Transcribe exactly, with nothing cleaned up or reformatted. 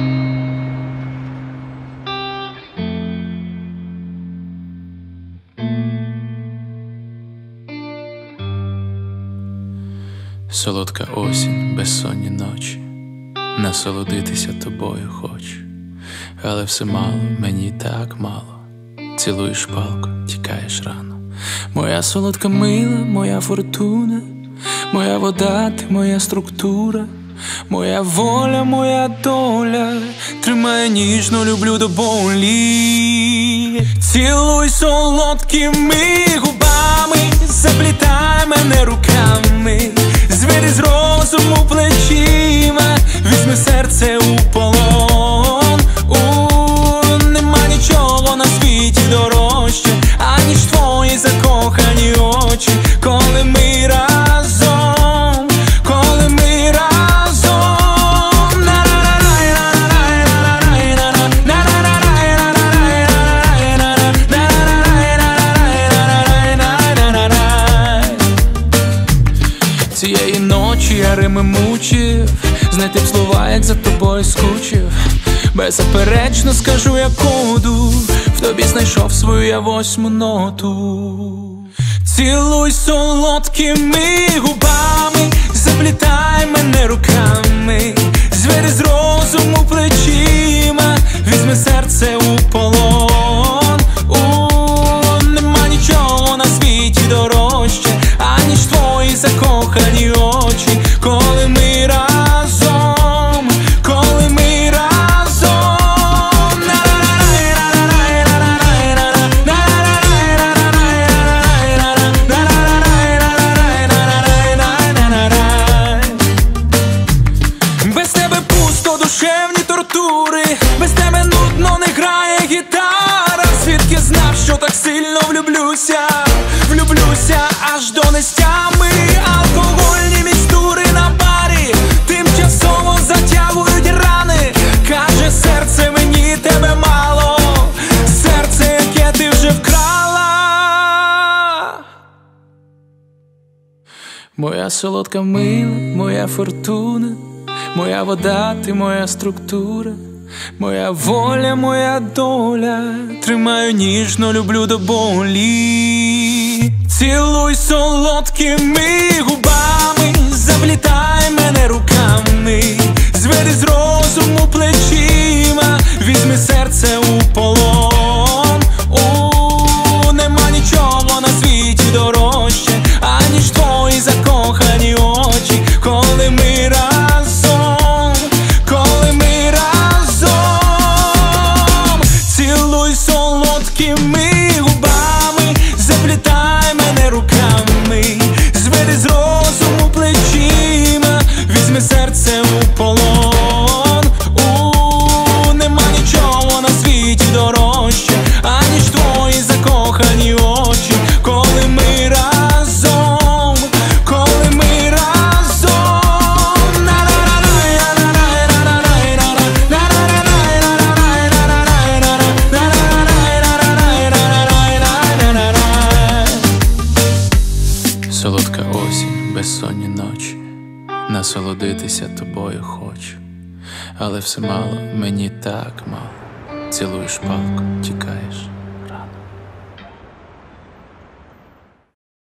Солодка осінь, безсонні ночі, насолодитися тобою хочу, але все мало, мені так мало. Цілуєш палко, тікаєш рано. Моя солодка мила, моя фортуна, моя вода, ти моя структура, моя воля, моя доля, тримай ніжно, люблю до болі. Цілуй солодкими губами, заплітай мене руками, звери з розуму плечима, візьми серце у полон. У, нема нічого на світі дорожче, аніж твої закохані очі, коли ми разом, коли ми разом. Цієї ночі я рими мучив, знайти б слова, як за тобою скучив. Беззаперечно скажу я коду, в тобі знайшов свою я восьму ноту. Цілуй солодкими губами, заплітай мене руками, звери з розуму плечима, візьми серце у полон. У, нема нічого на світі дорожче, аніж твої закохані очі, коли ми разом, коли ми разом. Без тебе пусто, душевні тортури, без тебе нудно, не грає гітара. Звідки знав, що так сильно влюблюся, влюблюся аж до нестями. Алкогольні мікстури на барі тимчасово затягують рани. Каже серце, мені тебе мало, серце, яке ти вже вкрала. Моя солодка мила, моя фортуна, моя вода, ти моя структура, моя воля, моя доля, тримаю ніжно, люблю до болі. Цілуй солодкими губами, заплітай мене руками, звери з розуму плечима, візьми серце у полон. У, нема нічого на світі дорожче, аніж твої закохані очі, коли ми разом, коли ми разом. Цілуй солодкими губами, заплітай мене руками, звери з розуму плечима, візьми серце у полон. У, нема нічого на світі дорожче, аніж твої закохані очі, коли ми разом, коли ми разом. Солодка осінь, безсонні ночі, насолодитися тобою хочу, але все мало, мені так мало. Цілуєш палко, тікаєш